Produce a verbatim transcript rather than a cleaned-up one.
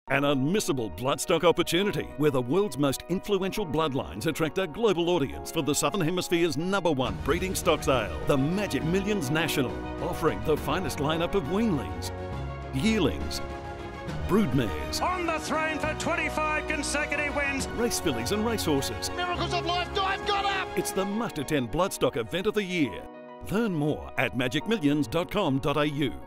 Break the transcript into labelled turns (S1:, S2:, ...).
S1: An unmissable bloodstock opportunity where the world's most influential bloodlines attract a global audience for the Southern Hemisphere's number one breeding stock sale, the Magic Millions National, offering the finest lineup of weanlings, yearlings, broodmares,
S2: on the throne for twenty-five consecutive wins,
S1: race fillies and racehorses.
S3: Miracles of Life Dive got up!
S1: It's the must-attend bloodstock event of the year. Learn more at magic millions dot com dot a u.